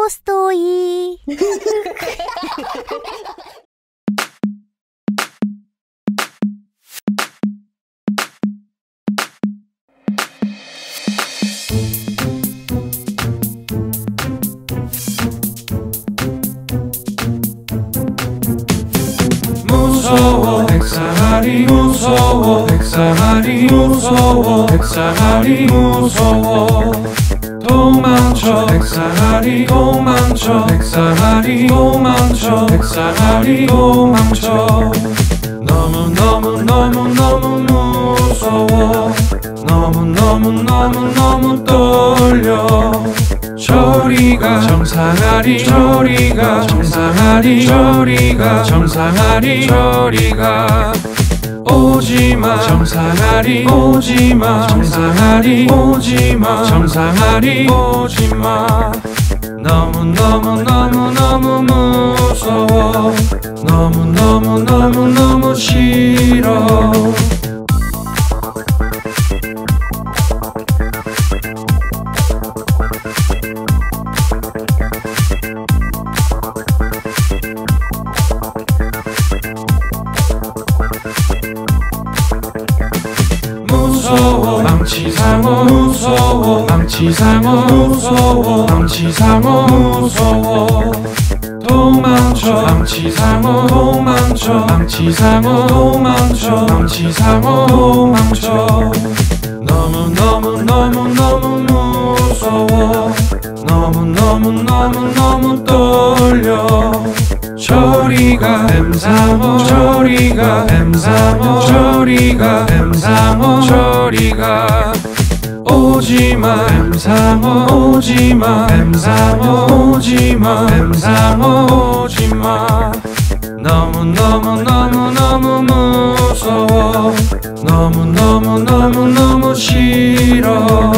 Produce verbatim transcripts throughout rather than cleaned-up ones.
トーストいい。 무서워 백사마리 무서워 백사마리 무서워 백사마리 무서워 도망쳐 백사마리 도망쳐 백사마리 도망쳐 백사마리 도망쳐 너무너무너무너무 무서워 너무너무너무너무 떨려 저리가 정상아리 저리가 정상아리 저리가 정상아리 저리가 오지마 정상아리 오지마 정상아리 오지마 정상아리 오지마 너무너무너무너무 무서워 너무너무너무너무 싫어 무서워 망치상어 무서워 망치상어 무서워 망치상어 무서워 도망쳐 망치상어 도망쳐 망치상어 도망쳐 망치상어 도망쳐 너무너무너무너무 무서워 너무너무너무너무 떨려 저리가 뱀상어 저리가 뱀상어 저리가 뱀상어 저리가 오지마 뱀상어 오지마 뱀상어 오지마 뱀상어 오지마 너무너무너무너무 무서워 너무너무너무너무 싫어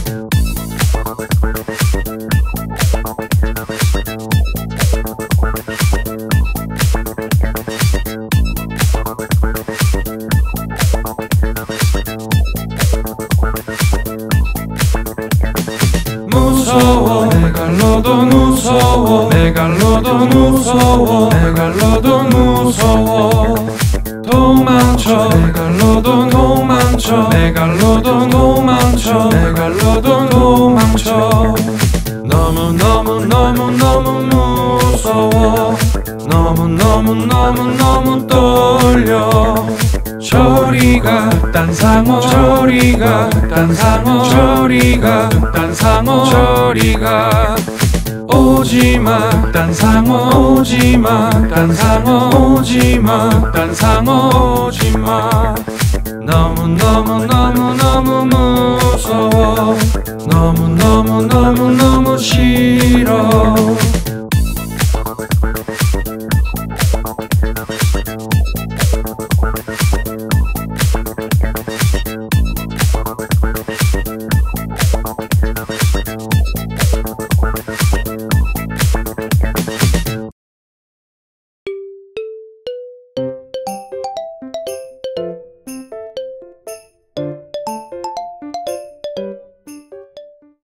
무서워 메갈로돈 무서워 메갈로돈 무서워 메갈로돈 무서워 도망쳐 메갈로돈 도망쳐 메갈로돈 도망쳐 메갈로돈 도망쳐 너무너무너무너무 무서워 너무너무너무너무 떨려 저리가 딴상어 저리가 딴상어 저리가 딴상어 저리가 오지마 딴상어 오지마 딴상어 오지마 딴상어 오지마 너무너무너무너무 무서워 너무너무너무너무 싫어